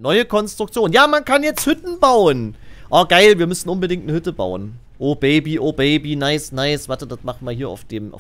Neue Konstruktion. Ja, man kann jetzt Hütten bauen. Oh, geil, wir müssen unbedingt eine Hütte bauen. Oh, Baby, nice, nice. Warte, das machen wir hier auf dem...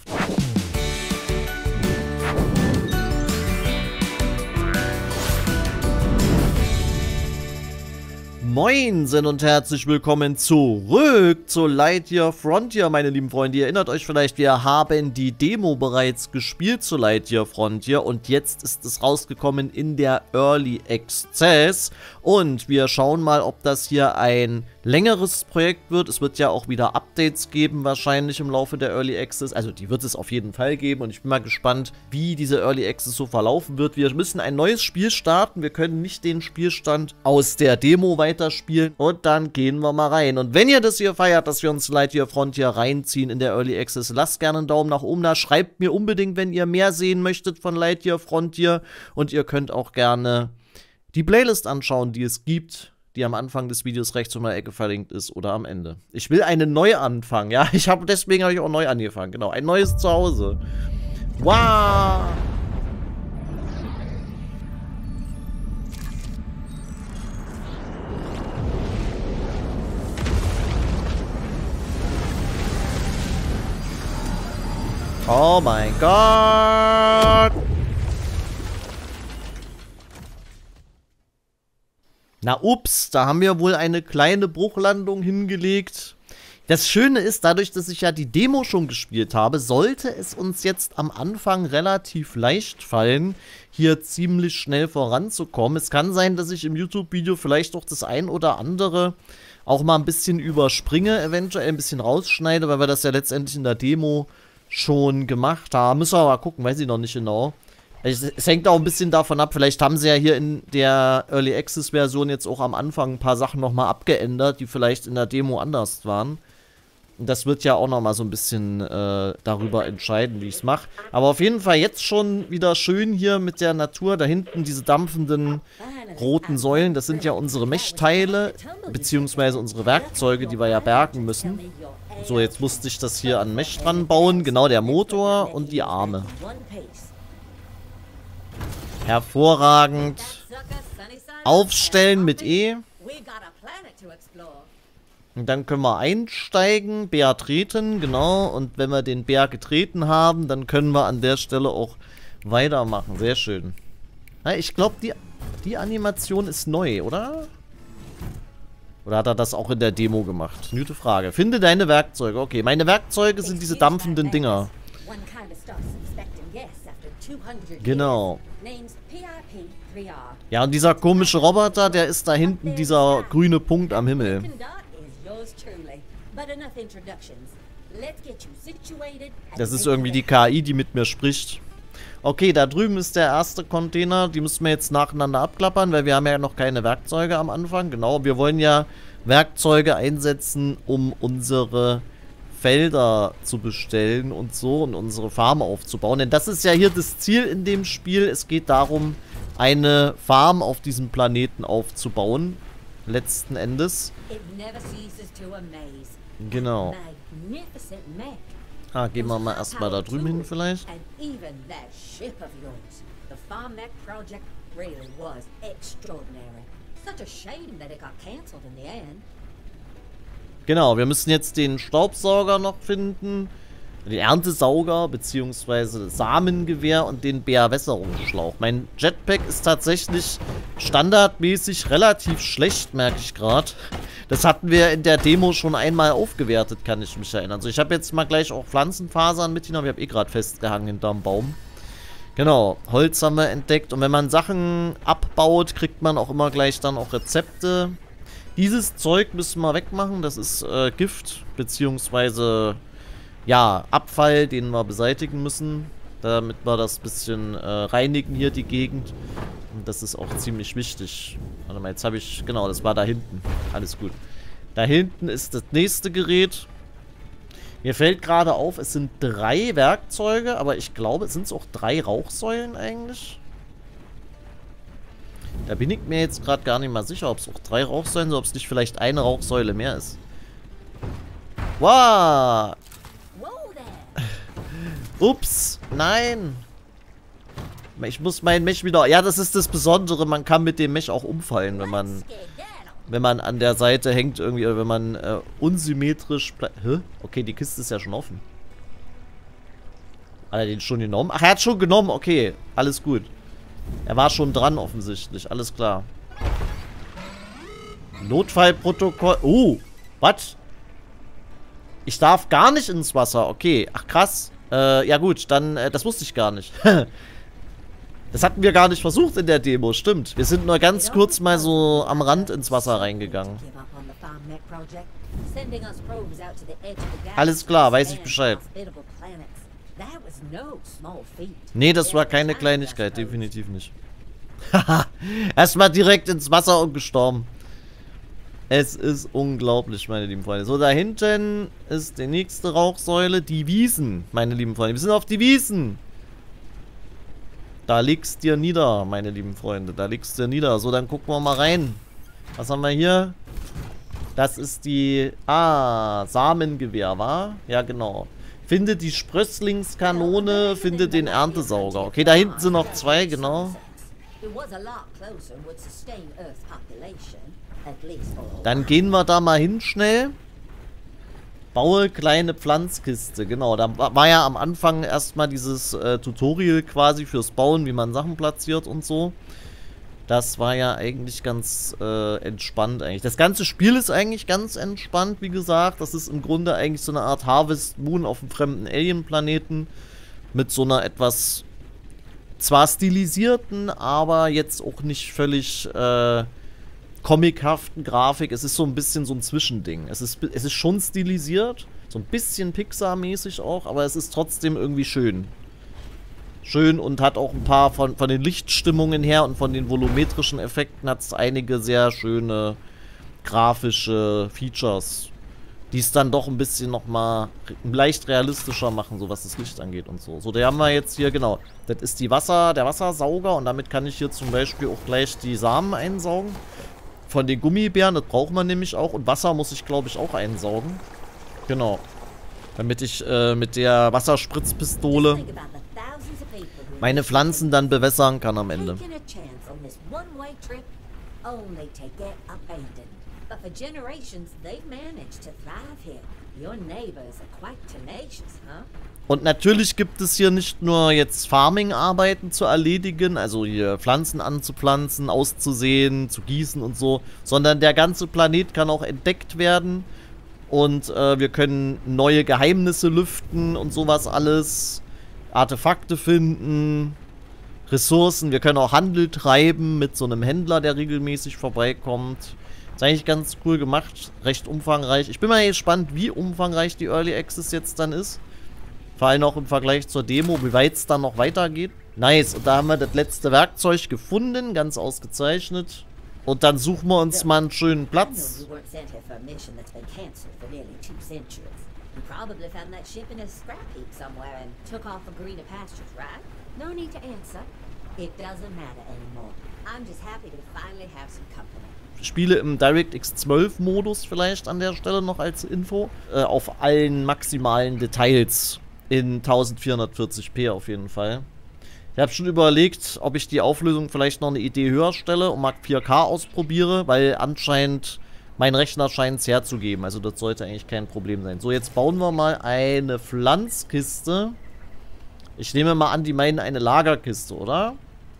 Moinsen und herzlich willkommen zurück zu Lightyear Frontier, meine lieben Freunde. Ihr erinnert euch vielleicht, wir haben die Demo bereits gespielt zu Lightyear Frontier und jetzt ist es rausgekommen in der Early Access. Und wir schauen mal, ob das hier ein längeres Projekt wird. Es wird ja auch wieder Updates geben, wahrscheinlich im Laufe der Early Access. Also die wird es auf jeden Fall geben und ich bin mal gespannt, wie diese Early Access so verlaufen wird. Wir müssen ein neues Spiel starten. Wir können nicht den Spielstand aus der Demo weiterspielen und dann gehen wir mal rein. Und wenn ihr das hier feiert, dass wir uns Lightyear Frontier reinziehen in der Early Access, lasst gerne einen Daumen nach oben da. Schreibt mir unbedingt, wenn ihr mehr sehen möchtet von Lightyear Frontier und ihr könnt auch gerne die Playlist anschauen, die es gibt, die am Anfang des Videos rechts in der Ecke verlinkt ist oder am Ende. Ich will eine Neuanfang, ja? Deswegen habe ich auch neu angefangen, genau. Ein neues Zuhause. Wow! Oh mein Gott! Na ups, da haben wir wohl eine kleine Bruchlandung hingelegt. Das Schöne ist, dadurch, dass ich ja die Demo schon gespielt habe, sollte es uns jetzt am Anfang relativ leicht fallen, hier ziemlich schnell voranzukommen. Es kann sein, dass ich im YouTube-Video vielleicht auch das ein oder andere auch mal ein bisschen überspringe, eventuell ein bisschen rausschneide, weil wir das ja letztendlich in der Demo schon gemacht haben. Müssen wir mal gucken, weiß ich noch nicht genau. Es hängt auch ein bisschen davon ab, vielleicht haben sie ja hier in der Early Access Version jetzt auch am Anfang ein paar Sachen nochmal abgeändert, die vielleicht in der Demo anders waren. Und das wird ja auch nochmal so ein bisschen darüber entscheiden, wie ich es mache. Aber auf jeden Fall jetzt schon wieder schön hier mit der Natur. Da hinten diese dampfenden roten Säulen, das sind ja unsere Mechteile, beziehungsweise unsere Werkzeuge, die wir ja bergen müssen. So, jetzt musste ich das hier an Mech dran bauen. Genau, der Motor und die Arme. Hervorragend. Aufstellen mit E. Und dann können wir einsteigen, Bär treten, genau. Und wenn wir den Bär getreten haben, dann können wir an der Stelle auch weitermachen. Sehr schön. Ja, ich glaube, die Animation ist neu, oder? Oder hat er das auch in der Demo gemacht? Gute Frage. Finde deine Werkzeuge. Okay, meine Werkzeuge sind diese dampfenden Dinger. Genau. Ja, und dieser komische Roboter, der ist da hinten, dieser grüne Punkt am Himmel. Das ist irgendwie die KI, die mit mir spricht. Okay, da drüben ist der erste Container. Die müssen wir jetzt nacheinander abklappern, weil wir haben ja noch keine Werkzeuge am Anfang. Genau, wir wollen ja Werkzeuge einsetzen, um unsere Felder zu bestellen und so und unsere Farm aufzubauen. Denn das ist ja hier das Ziel in dem Spiel. Es geht darum, eine Farm auf diesem Planeten aufzubauen. Letzten Endes. Genau. Ah, gehen wir mal erstmal da drüben hin vielleicht. Genau, wir müssen jetzt den Staubsauger noch finden, den Erntesauger bzw. Samengewehr und den Bärwässerungsschlauch. Mein Jetpack ist tatsächlich standardmäßig relativ schlecht, merke ich gerade. Das hatten wir in der Demo schon einmal aufgewertet, kann ich mich erinnern. Also ich habe jetzt mal gleich auch Pflanzenfasern mitgenommen. Ich habe eh gerade festgehangen hinterm Baum. Genau, Holz haben wir entdeckt. Und wenn man Sachen abbaut, kriegt man auch immer gleich dann auch Rezepte. Dieses Zeug müssen wir wegmachen. Das ist Gift, beziehungsweise ja, Abfall, den wir beseitigen müssen, damit wir das bisschen reinigen hier, die Gegend. Und das ist auch ziemlich wichtig. Warte mal, jetzt habe ich, genau, das war da hinten. Alles gut. Da hinten ist das nächste Gerät. Mir fällt gerade auf, es sind 3 Werkzeuge, aber ich glaube, es sind auch 3 Rauchsäulen eigentlich. Da bin ich mir jetzt gerade gar nicht mal sicher, ob es auch 3 Rauchsäulen sind, ob es nicht vielleicht eine Rauchsäule mehr ist. Wow! Ups, nein! Ich muss meinen Mech wieder... Ja, das ist das Besondere. Man kann mit dem Mech auch umfallen, wenn man an der Seite hängt irgendwie. Oder wenn man unsymmetrisch... Hä? Okay, die Kiste ist ja schon offen. Hat er den schon genommen? Ach, er hat schon genommen. Okay, alles gut. Er war schon dran offensichtlich. Alles klar. Notfallprotokoll. Oh, was? Ich darf gar nicht ins Wasser. Okay, ach krass. Ja gut, dann, das wusste ich gar nicht. Das hatten wir gar nicht versucht in der Demo, stimmt. Wir sind nur ganz kurz mal so am Rand ins Wasser reingegangen. Alles klar, weiß ich Bescheid. Nee, das war keine Kleinigkeit, definitiv nicht. Haha, erstmal direkt ins Wasser und gestorben. Es ist unglaublich, meine lieben Freunde. So, da hinten ist die nächste Rauchsäule. Die Wiesen, meine lieben Freunde. Wir sind auf die Wiesen. Da liegst dir nieder, meine lieben Freunde. Da liegst dir nieder. So, dann gucken wir mal rein. Was haben wir hier? Das ist die... Ah, Samengewehr, wa? Ja, genau. Finde die Sprösslingskanone, finde den Erntesauger. Okay, da hinten sind noch zwei, genau. Dann gehen wir da mal hin schnell. Baue kleine Pflanzkiste. Genau, da war ja am Anfang erstmal dieses Tutorial quasi fürs Bauen, wie man Sachen platziert und so. Das war ja eigentlich ganz entspannt eigentlich. Das ganze Spiel ist eigentlich ganz entspannt, wie gesagt. Das ist im Grunde eigentlich so eine Art Harvest Moon auf einem fremden Alien-Planeten. Mit so einer etwas zwar stilisierten, aber jetzt auch nicht völlig comichaften Grafik. Es ist so ein bisschen so ein Zwischending. Es ist schon stilisiert, so ein bisschen Pixar-mäßig auch, aber es ist trotzdem irgendwie schön. Schön und hat auch ein paar von den Lichtstimmungen her und von den volumetrischen Effekten hat es einige sehr schöne grafische Features, die es dann doch ein bisschen nochmal leicht realistischer machen, so was das Licht angeht und so. So, da haben wir jetzt hier, genau, das ist der Wassersauger und damit kann ich hier zum Beispiel auch gleich die Samen einsaugen. Von den Gummibären, das braucht man nämlich auch. Und Wasser muss ich, glaube ich, auch einsaugen. Genau. Damit ich mit der Wasserspritzpistole meine Pflanzen dann bewässern kann am Ende. Und natürlich gibt es hier nicht nur jetzt Farming-Arbeiten zu erledigen, also hier Pflanzen anzupflanzen, auszusehen, zu gießen und so, sondern der ganze Planet kann auch entdeckt werden und wir können neue Geheimnisse lüften und sowas alles, Artefakte finden, Ressourcen, wir können auch Handel treiben mit so einem Händler, der regelmäßig vorbeikommt. Ist eigentlich ganz cool gemacht, recht umfangreich. Ich bin mal gespannt, wie umfangreich die Early Access jetzt dann ist. Vor allem auch im Vergleich zur Demo, wie weit es dann noch weitergeht. Nice, und da haben wir das letzte Werkzeug gefunden, ganz ausgezeichnet. Und dann suchen wir uns mal einen schönen Platz. Spiele im DirectX 12 Modus vielleicht an der Stelle noch als Info. Auf allen maximalen Details. In 1440p auf jeden Fall. Ich habe schon überlegt, ob ich die Auflösung vielleicht noch eine Idee höher stelle und mal 4K ausprobiere, weil anscheinend mein Rechner scheint es herzugeben. Also das sollte eigentlich kein Problem sein. So, jetzt bauen wir mal eine Pflanzkiste. Ich nehme mal an, die meinen eine Lagerkiste, oder?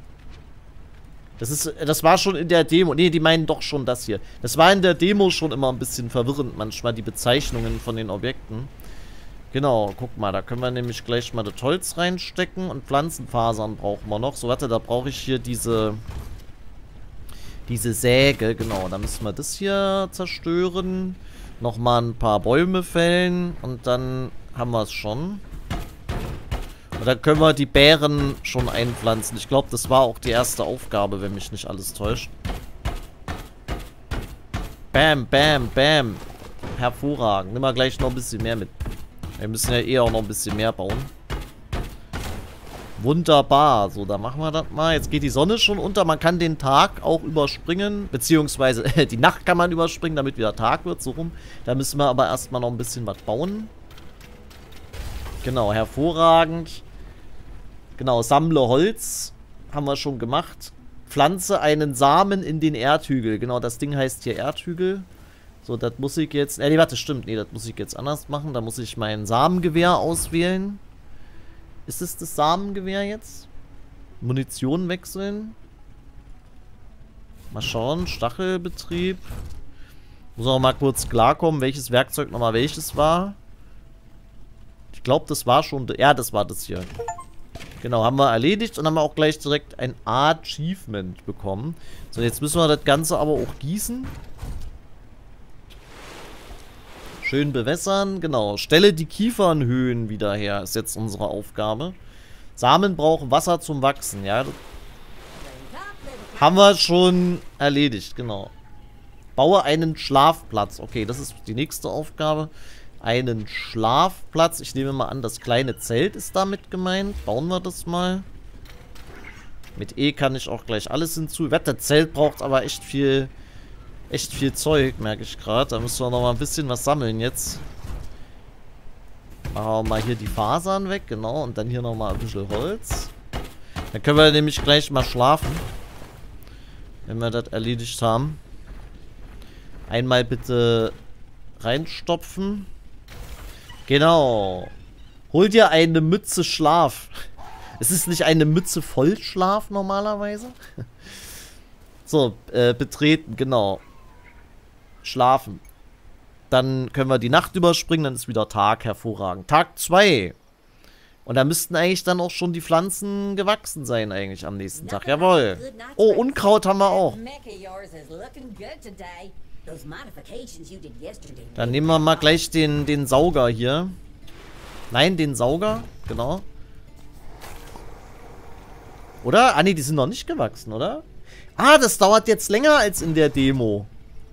Das war schon in der Demo. Ne, die meinen doch schon das hier. Das war in der Demo schon immer ein bisschen verwirrend manchmal, die Bezeichnungen von den Objekten. Genau, guck mal, da können wir nämlich gleich mal das Holz reinstecken und Pflanzenfasern brauchen wir noch. So, warte, da brauche ich hier diese Säge, genau. Da müssen wir das hier zerstören. Nochmal ein paar Bäume fällen und dann haben wir es schon. Und dann können wir die Beeren schon einpflanzen. Ich glaube, das war auch die erste Aufgabe, wenn mich nicht alles täuscht. Bam, bam, bam. Hervorragend. Nimm mal gleich noch ein bisschen mehr mit. Wir müssen ja eh auch noch ein bisschen mehr bauen. Wunderbar. So, da machen wir das mal. Jetzt geht die Sonne schon unter. Man kann den Tag auch überspringen. Beziehungsweise die Nacht kann man überspringen, damit wieder Tag wird. So rum. Da müssen wir aber erstmal noch ein bisschen was bauen. Genau, hervorragend. Genau, sammle Holz. haben wir schon gemacht. Pflanze einen Samen in den Erdhügel. Genau, das Ding heißt hier Erdhügel. So, das muss ich jetzt... nee, warte, stimmt. Nee, das muss ich jetzt anders machen. Da muss ich mein Samengewehr auswählen. Ist es das Samengewehr jetzt? Munition wechseln. Mal schauen. Stachelbetrieb. Muss auch mal kurz klarkommen, welches Werkzeug nochmal welches war. Ich glaube, das war schon... ja, das war das hier. Genau, haben wir erledigt und haben wir auch gleich direkt ein Achievement bekommen. So, jetzt müssen wir das Ganze aber auch gießen. Schön bewässern, genau. Stelle die Kiefernhöhen wieder her, ist jetzt unsere Aufgabe. Samen brauchen Wasser zum Wachsen, ja. Haben wir schon erledigt, genau. Baue einen Schlafplatz. Okay, das ist die nächste Aufgabe. Einen Schlafplatz. Ich nehme mal an, das kleine Zelt ist damit gemeint. Bauen wir das mal. Mit E kann ich auch gleich alles hinzu. Das Zelt braucht aber echt viel Zeug, merke ich gerade. Da müssen wir noch mal ein bisschen was sammeln jetzt. Machen wir mal hier die Fasern weg, genau. Und dann hier noch mal ein bisschen Holz. Dann können wir nämlich gleich mal schlafen. Wenn wir das erledigt haben. Einmal bitte reinstopfen. Genau. Hol dir eine Mütze Schlaf. Es ist nicht eine Mütze Vollschlaf normalerweise. So, betreten, genau. Schlafen. Dann können wir die Nacht überspringen, dann ist wieder Tag, hervorragend. Tag 2. Und da müssten eigentlich dann auch schon die Pflanzen gewachsen sein eigentlich am nächsten Tag. Jawohl. Oh, Unkraut haben wir auch. Dann nehmen wir mal gleich den Sauger hier. Nein, den Sauger. Genau. Oder? Ah, nee, die sind noch nicht gewachsen, oder? Ah, das dauert jetzt länger als in der Demo.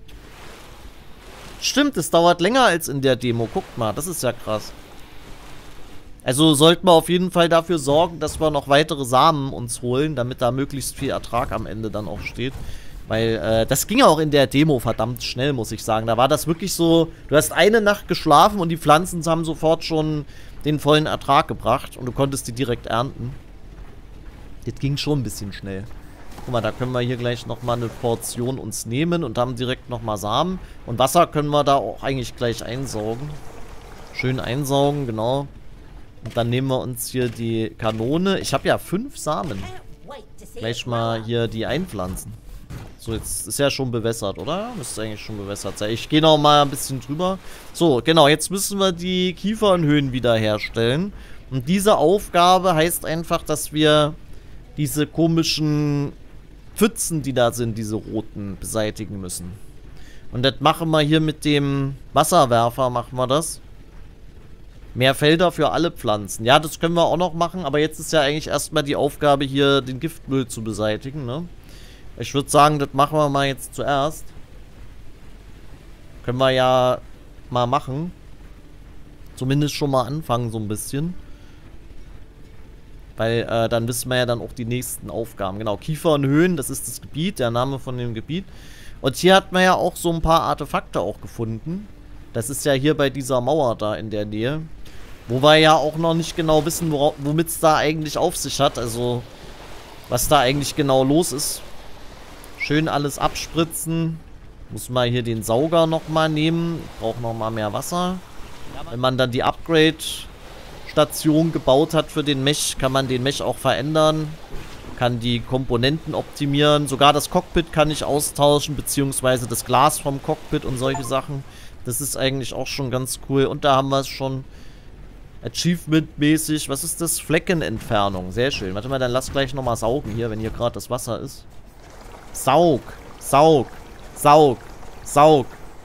Stimmt, es dauert länger als in der Demo. Guckt mal, das ist ja krass. Also sollten wir auf jeden Fall dafür sorgen, dass wir noch weitere Samen uns holen, damit da möglichst viel Ertrag am Ende dann auch steht. Weil, das ging auch in der Demo verdammt schnell, muss ich sagen. Da war das wirklich so, du hast eine Nacht geschlafen und die Pflanzen haben sofort schon den vollen Ertrag gebracht und du konntest die direkt ernten. Das ging schon ein bisschen schnell. Guck mal, da können wir hier gleich nochmal eine Portion uns nehmen und haben direkt nochmal Samen. Und Wasser können wir da auch eigentlich gleich einsaugen. Schön einsaugen, genau. Und dann nehmen wir uns hier die Kanone. Ich habe ja 5 Samen. Gleich mal hier die einpflanzen. So, jetzt ist ja schon bewässert, oder? Müsste eigentlich schon bewässert sein. Ich gehe noch mal ein bisschen drüber. So, genau, jetzt müssen wir die Kiefernhöhen wiederherstellen. Und diese Aufgabe heißt einfach, dass wir diese komischen Pfützen, die da sind, diese roten, beseitigen müssen. Und das machen wir hier mit dem Wasserwerfer, machen wir das. Mehr Felder für alle Pflanzen. Ja, das können wir auch noch machen, aber jetzt ist ja eigentlich erstmal die Aufgabe hier, den Giftmüll zu beseitigen, ne? Ich würde sagen, das machen wir mal jetzt zuerst. Können wir ja mal machen. Zumindest schon mal anfangen, so ein bisschen. Weil dann wissen wir ja dann auch die nächsten Aufgaben. Genau, Kiefernhöhen, das ist das Gebiet, der Name von dem Gebiet. Und hier hat man ja auch so ein paar Artefakte auch gefunden. Das ist ja hier bei dieser Mauer da in der Nähe. Wo wir ja auch noch nicht genau wissen, womit es da eigentlich auf sich hat. Also, was da eigentlich genau los ist. Schön alles abspritzen. Muss mal hier den Sauger nochmal nehmen. Braucht nochmal mehr Wasser. Wenn man dann die Upgrade-Station gebaut hat für den Mech, kann man den Mech auch verändern. Kann die Komponenten optimieren. Sogar das Cockpit kann ich austauschen, beziehungsweise das Glas vom Cockpit und solche Sachen. Das ist eigentlich auch schon ganz cool. Und da haben wir es schon Achievement-mäßig. Was ist das? Fleckenentfernung. Sehr schön. Warte mal, dann lass gleich nochmal saugen hier, wenn hier gerade das Wasser ist. Saug. Saug. Saug. Saug.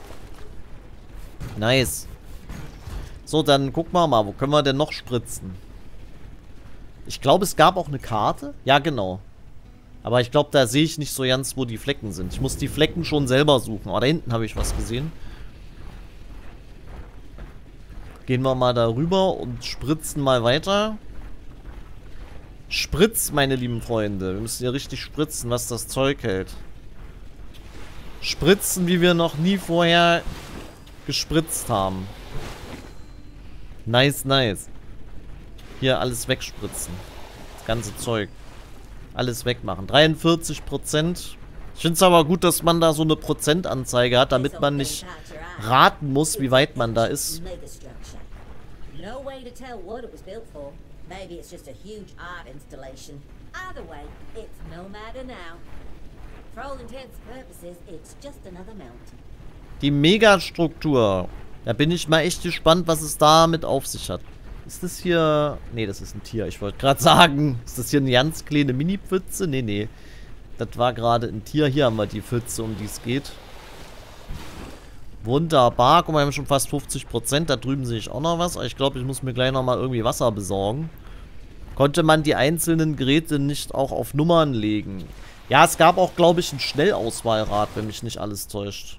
Nice. So, dann gucken wir mal. Wo können wir denn noch spritzen? Ich glaube, es gab auch eine Karte. Ja, genau. Aber ich glaube, da sehe ich nicht so ganz, wo die Flecken sind. Ich muss die Flecken schon selber suchen. Oh, da hinten habe ich was gesehen. Gehen wir mal darüber und spritzen mal weiter. Spritz, meine lieben Freunde. Wir müssen hier richtig spritzen, was das Zeug hält. Spritzen, wie wir noch nie vorher gespritzt haben. Nice, nice. Hier alles wegspritzen. Das ganze Zeug. Alles wegmachen. 43%. Ich finde es aber gut, dass man da so eine Prozentanzeige hat, damit man nicht raten muss, wie weit man da ist. No way to tell what it was built for. Maybe it's just a huge art installation. Either way, it's no matter now. For all intents and purposes, it's just another mountain. Die Megastruktur. Da bin ich mal echt gespannt, was es damit auf sich hat. Ist das hier... Nee, das ist ein Tier. Ich wollte gerade sagen, ist das hier eine ganz kleine Mini-Pfütze? Nee, nee. Das war gerade ein Tier. Hier haben wir die Pfütze, um die es geht. Wunderbar. Guck mal, wir haben schon fast 50%. Da drüben sehe ich auch noch was. Aber ich glaube, ich muss mir gleich nochmal irgendwie Wasser besorgen. Konnte man die einzelnen Geräte nicht auch auf Nummern legen? Ja, es gab auch, glaube ich, ein Schnellauswahlrad, wenn mich nicht alles täuscht.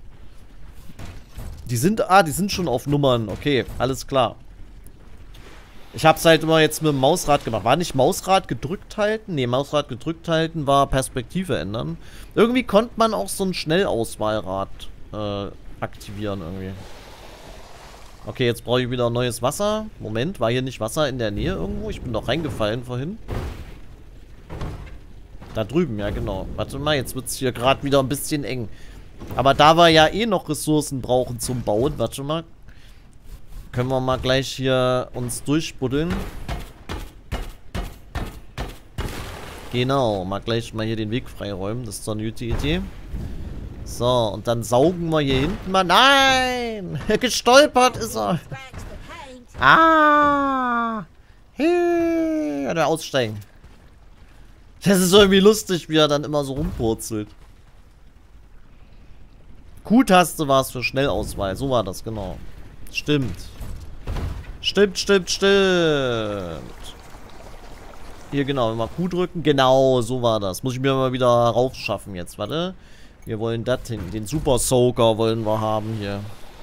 Die sind schon auf Nummern. Okay, alles klar. Ich habe es halt immer jetzt mit dem Mausrad gemacht. War nicht Mausrad gedrückt halten? Ne, Mausrad gedrückt halten war Perspektive ändern. Irgendwie konnte man auch so ein Schnellauswahlrad aktivieren irgendwie. Okay, jetzt brauche ich wieder neues Wasser. Moment, war hier nicht Wasser in der Nähe irgendwo? Ich bin doch reingefallen vorhin. Da drüben, ja genau. Warte mal, jetzt wird es hier gerade wieder ein bisschen eng. Aber da wir ja eh noch Ressourcen brauchen zum Bauen, warte mal. Können wir mal gleich hier uns durchbuddeln. Genau, mal gleich mal hier den Weg freiräumen. Das ist doch eine gute Idee. So, und dann saugen wir hier hinten mal. Nein! Gestolpert ist er. Ah! Hey! Oder aussteigen. Das ist irgendwie lustig, wie er dann immer so rumpurzelt. Q-Taste war es für Schnellauswahl. So war das, genau. Stimmt. Stimmt. Hier, genau. Wenn wir Q drücken. Genau, so war das. Muss ich mir mal wieder raufschaffen jetzt. Warte. Wir wollen das hin. Den Super Soaker wollen wir haben hier.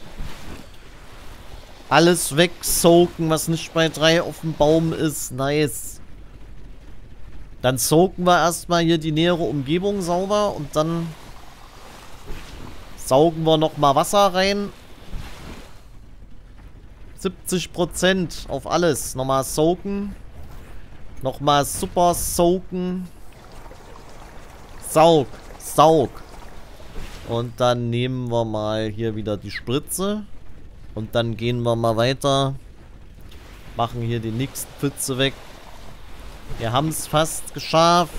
Alles wegsoaken, was nicht bei 3 auf dem Baum ist. Nice. Dann soaken wir erstmal hier die nähere Umgebung sauber. Und dann saugen wir nochmal Wasser rein. 70% auf alles. Nochmal soaken. Nochmal super soaken. Saug. Und dann nehmen wir mal hier wieder die Spritze. Und dann gehen wir mal weiter. Machen hier die nächste Pfütze weg. Wir haben es fast geschafft.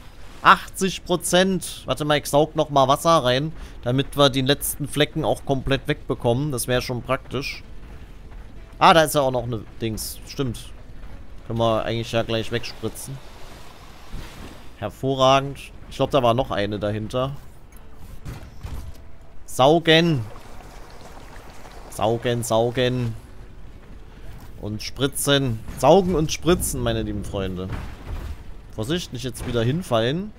80%. Warte mal, ich saug nochmal Wasser rein. Damit wir die letzten Flecken auch komplett wegbekommen. Das wäre schon praktisch. Ah, da ist ja auch noch eine Dings. Stimmt. Können wir eigentlich ja gleich wegspritzen. Hervorragend. Ich glaube, da war noch eine dahinter. Saugen. Saugen. Und spritzen. Saugen und spritzen, meine lieben Freunde. Vorsicht, nicht jetzt wieder hinfallen.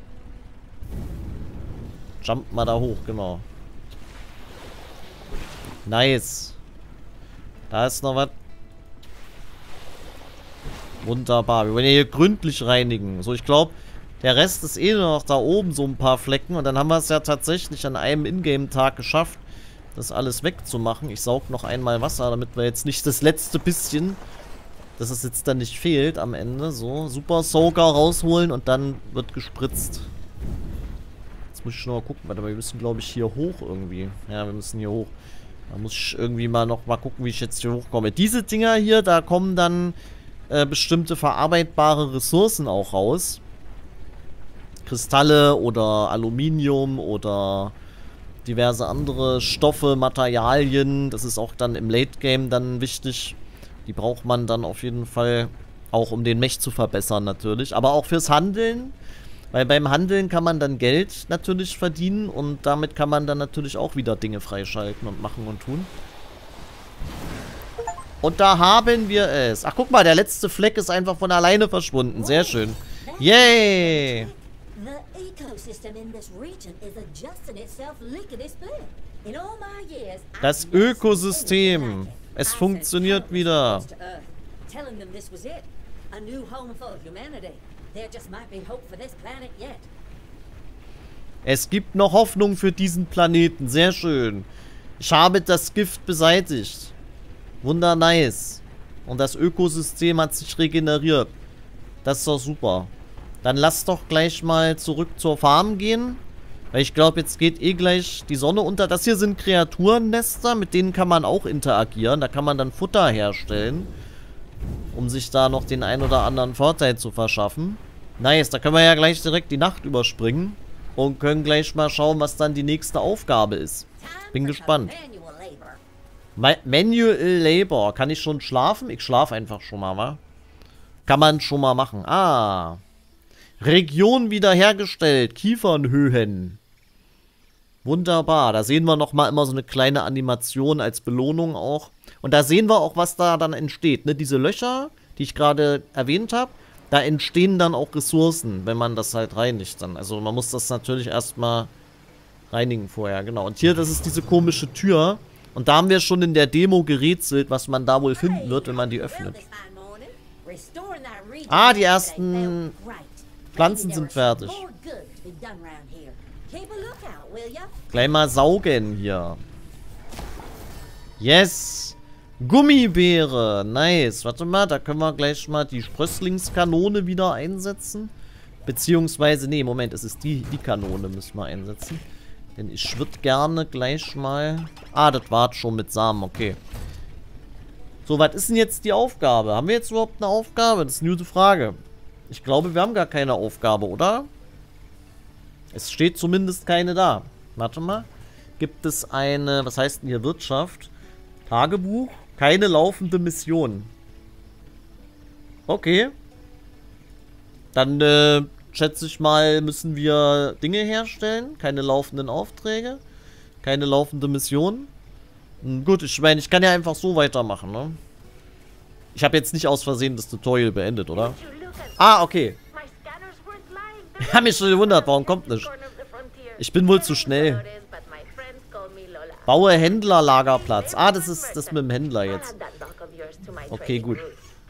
Jump mal da hoch, genau. Nice. Da ist noch was. Wunderbar. Wir wollen ja hier gründlich reinigen. So, ich glaube, der Rest ist eh nur noch da oben so ein paar Flecken. Und dann haben wir es ja tatsächlich an einem Ingame-Tag geschafft, das alles wegzumachen. Ich saug noch einmal Wasser, damit wir jetzt nicht das letzte bisschen, dass es jetzt dann nicht fehlt am Ende. So, Super Soaker rausholen und dann wird gespritzt. Jetzt muss ich schon mal gucken. Warte mal, wir müssen, glaube ich, hier hoch irgendwie. Ja, wir müssen hier hoch. Da muss ich irgendwie mal noch mal gucken, wie ich jetzt hier hochkomme. Diese Dinger hier, da kommen dann bestimmte verarbeitbare Ressourcen auch raus. Kristalle oder Aluminium oder diverse andere Stoffe, Materialien. Das ist auch dann im Late Game dann wichtig. Die braucht man dann auf jeden Fall auch, um den Mech zu verbessern natürlich. Aber auch fürs Handeln. Weil beim Handeln kann man dann Geld natürlich verdienen. Und damit kann man dann natürlich auch wieder Dinge freischalten und machen und tun. Und da haben wir es. Ach, guck mal, der letzte Fleck ist einfach von alleine verschwunden. Sehr schön. Yay! Das Ökosystem. Es funktioniert wieder. Es gibt noch Hoffnung für diesen Planeten. Sehr schön. Ich habe das Gift beseitigt. Wundernice. Und das Ökosystem hat sich regeneriert. Das ist doch super. Dann lass doch gleich mal zurück zur Farm gehen. Weil ich glaube, jetzt geht eh gleich die Sonne unter. Das hier sind Kreaturennester, mit denen kann man auch interagieren. Da kann man dann Futter herstellen, um sich da noch den ein oder anderen Vorteil zu verschaffen. Nice, da können wir ja gleich direkt die Nacht überspringen. Und können gleich mal schauen, was dann die nächste Aufgabe ist. Bin gespannt. Manual Labor. Kann ich schon schlafen? Ich schlafe einfach schon mal, wa? Kann man schon mal machen. Ah. Region wiederhergestellt. Kiefernhöhen. Wunderbar. Da sehen wir nochmal immer so eine kleine Animation als Belohnung auch. Und da sehen wir auch, was da dann entsteht. Ne? Diese Löcher, die ich gerade erwähnt habe, da entstehen dann auch Ressourcen, wenn man das halt reinigt dann. Also man muss das natürlich erstmal reinigen vorher, genau. Und hier, das ist diese komische Tür. Und da haben wir schon in der Demo gerätselt, was man da wohl finden wird, wenn man die öffnet. Ah, die ersten Pflanzen sind fertig. Gleich mal saugen hier. Yes! Gummibeere, nice. Warte mal, da können wir gleich mal die Sprösslingskanone wieder einsetzen. Beziehungsweise, nee, Moment, es ist die Kanone müssen wir einsetzen. Denn ich würde gerne gleich mal... Ah, das war schon mit Samen, okay. So, was ist denn jetzt die Aufgabe? Haben wir jetzt überhaupt eine Aufgabe? Das ist eine gute Frage. Ich glaube, wir haben gar keine Aufgabe, oder? Es steht zumindest keine da. Warte mal. Gibt es eine, was heißt denn hier Wirtschaft? Tagebuch? Keine laufende Mission. Okay. Dann, schätze ich mal, müssen wir Dinge herstellen. Keine laufenden Aufträge. Keine laufende Mission. Gut, ich meine, ich kann ja einfach so weitermachen, ne? Ich habe jetzt nicht aus Versehen das Tutorial beendet, oder? Ah, okay. Ich habe mich schon gewundert, warum kommt nicht? Ich bin wohl zu schnell. Baue Händlerlagerplatz. Ah, das ist das mit dem Händler jetzt. Okay, gut.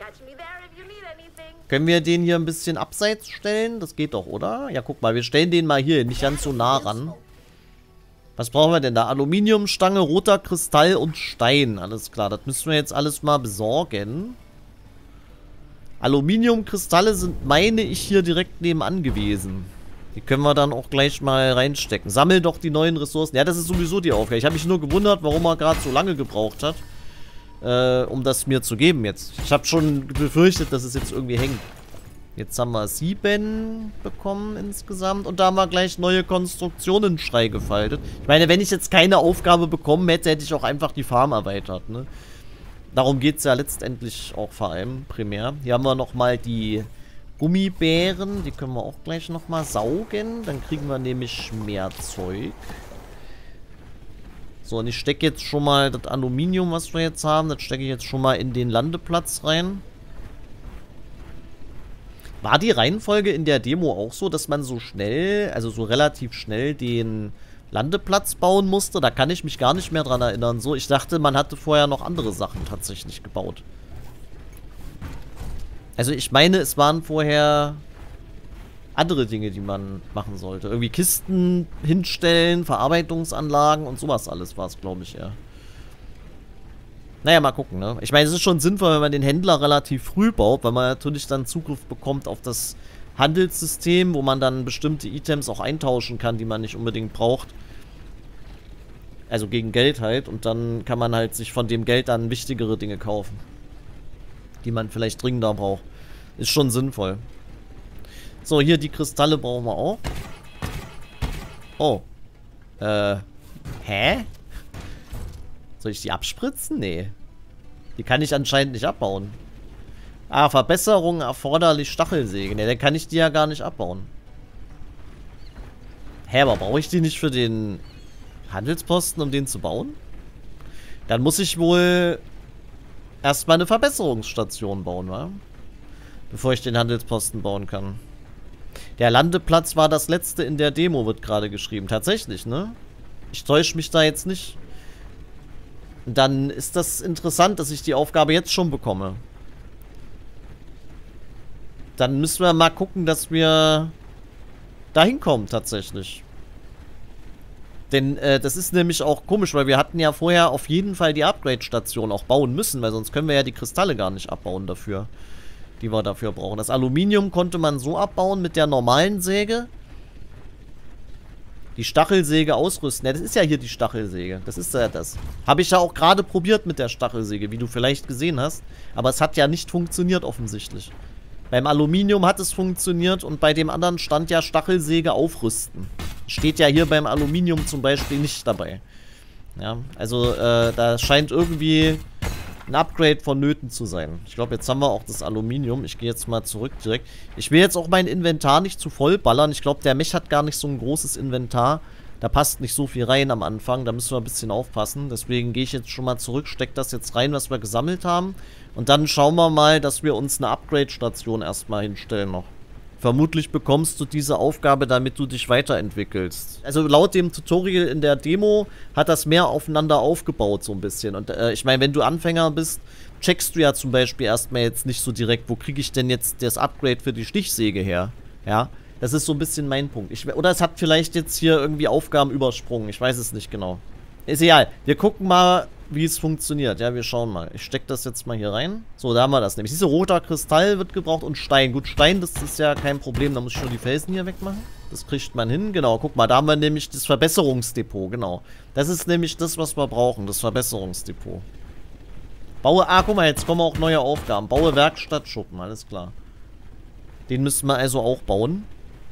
Können wir den hier ein bisschen abseits stellen? Das geht doch, oder? Ja, guck mal, wir stellen den mal hier nicht ganz so nah ran. Was brauchen wir denn da? Aluminiumstange, roter Kristall und Stein. Alles klar, das müssen wir jetzt alles mal besorgen. Aluminiumkristalle sind, meine ich, hier direkt nebenan gewesen. Die können wir dann auch gleich mal reinstecken. Sammel doch die neuen Ressourcen. Ja, das ist sowieso die Aufgabe. Ich habe mich nur gewundert, warum er gerade so lange gebraucht hat, um das mir zu geben jetzt. Ich habe schon befürchtet, dass es jetzt irgendwie hängt. Jetzt haben wir 7 bekommen insgesamt. Und da haben wir gleich neue Konstruktionen freigefaltet. Ich meine, wenn ich jetzt keine Aufgabe bekommen hätte, hätte ich auch einfach die Farm erweitert, ne? Darum geht es ja letztendlich auch vor allem primär. Hier haben wir nochmal die Gummibären. Die können wir auch gleich nochmal saugen. Dann kriegen wir nämlich mehr Zeug. So, und ich stecke jetzt schon mal das Aluminium, was wir jetzt haben. Das stecke ich jetzt schon mal in den Landeplatz rein. War die Reihenfolge in der Demo auch so, dass man so schnell, also so relativ schnell den Landeplatz bauen musste? Da kann ich mich gar nicht mehr dran erinnern. So, ich dachte, man hatte vorher noch andere Sachen tatsächlich gebaut. Also ich meine, es waren vorher andere Dinge, die man machen sollte. Irgendwie Kisten hinstellen, Verarbeitungsanlagen und sowas alles war es, glaube ich, ja. Naja, mal gucken, ne? Ich meine, es ist schon sinnvoll, wenn man den Händler relativ früh baut, weil man natürlich dann Zugriff bekommt auf das Handelssystem, wo man dann bestimmte Items auch eintauschen kann, die man nicht unbedingt braucht. Also gegen Geld halt. Und dann kann man halt sich von dem Geld dann wichtigere Dinge kaufen, die man vielleicht dringender braucht. Ist schon sinnvoll. So, hier die Kristalle brauchen wir auch. Oh. Hä? Soll ich die abspritzen? Nee. Die kann ich anscheinend nicht abbauen. Ah, Verbesserung erforderlich Stachelsäge. Ne, dann kann ich die ja gar nicht abbauen. Hä, aber brauche ich die nicht für den Handelsposten, um den zu bauen? Dann muss ich wohl erstmal eine Verbesserungsstation bauen, wa? Bevor ich den Handelsposten bauen kann. Der Landeplatz war das letzte in der Demo, wird gerade geschrieben. Tatsächlich, ne? Ich täusche mich da jetzt nicht. Dann ist das interessant, dass ich die Aufgabe jetzt schon bekomme. Dann müssen wir mal gucken, dass wir da hinkommen tatsächlich. Denn das ist nämlich auch komisch, weil wir hatten ja vorher auf jeden Fall die Upgrade-Station auch bauen müssen, weil sonst können wir ja die Kristalle gar nicht abbauen dafür. die wir dafür brauchen. Das Aluminium konnte man so abbauen mit der normalen Säge. Die Stachelsäge ausrüsten. Ja, das ist ja hier die Stachelsäge. Das ist ja das. Habe ich ja auch gerade probiert mit der Stachelsäge, wie du vielleicht gesehen hast. Aber es hat ja nicht funktioniert offensichtlich. Beim Aluminium hat es funktioniert und bei dem anderen stand ja Stachelsäge aufrüsten. Steht ja hier beim Aluminium zum Beispiel nicht dabei. Ja, also da scheint irgendwie ein Upgrade vonnöten zu sein. Ich glaube, jetzt haben wir auch das Aluminium. Ich gehe jetzt mal zurück direkt. Ich will jetzt auch mein Inventar nicht zu voll ballern. Ich glaube, der Mech hat gar nicht so ein großes Inventar. Da passt nicht so viel rein am Anfang. Da müssen wir ein bisschen aufpassen. Deswegen gehe ich jetzt schon mal zurück, stecke das jetzt rein, was wir gesammelt haben. Und dann schauen wir mal, dass wir uns eine Upgrade-Station erstmal hinstellen noch. Vermutlich bekommst du diese Aufgabe, damit du dich weiterentwickelst. Also laut dem Tutorial in der Demo hat das mehr aufeinander aufgebaut so ein bisschen. Und ich meine, wenn du Anfänger bist, checkst du ja zum Beispiel erstmal jetzt nicht so direkt, wo kriege ich denn jetzt das Upgrade für die Stichsäge her? Ja, das ist so ein bisschen mein Punkt. Oder es hat vielleicht jetzt hier irgendwie Aufgaben übersprungen. Ich weiß es nicht genau. Ist egal. Wir gucken mal, wie es funktioniert. Ja, wir schauen mal. Ich stecke das jetzt mal hier rein. So, da haben wir das nämlich. Diese roter Kristall wird gebraucht und Stein. Gut, Stein, das ist ja kein Problem. Da muss ich nur die Felsen hier wegmachen. Das kriegt man hin. Genau, guck mal, da haben wir nämlich das Verbesserungsdepot. Genau. Das ist nämlich das, was wir brauchen. Das Verbesserungsdepot. Baue... Ah, guck mal, jetzt kommen auch neue Aufgaben. Baue Werkstattschuppen. Alles klar. Den müssen wir also auch bauen.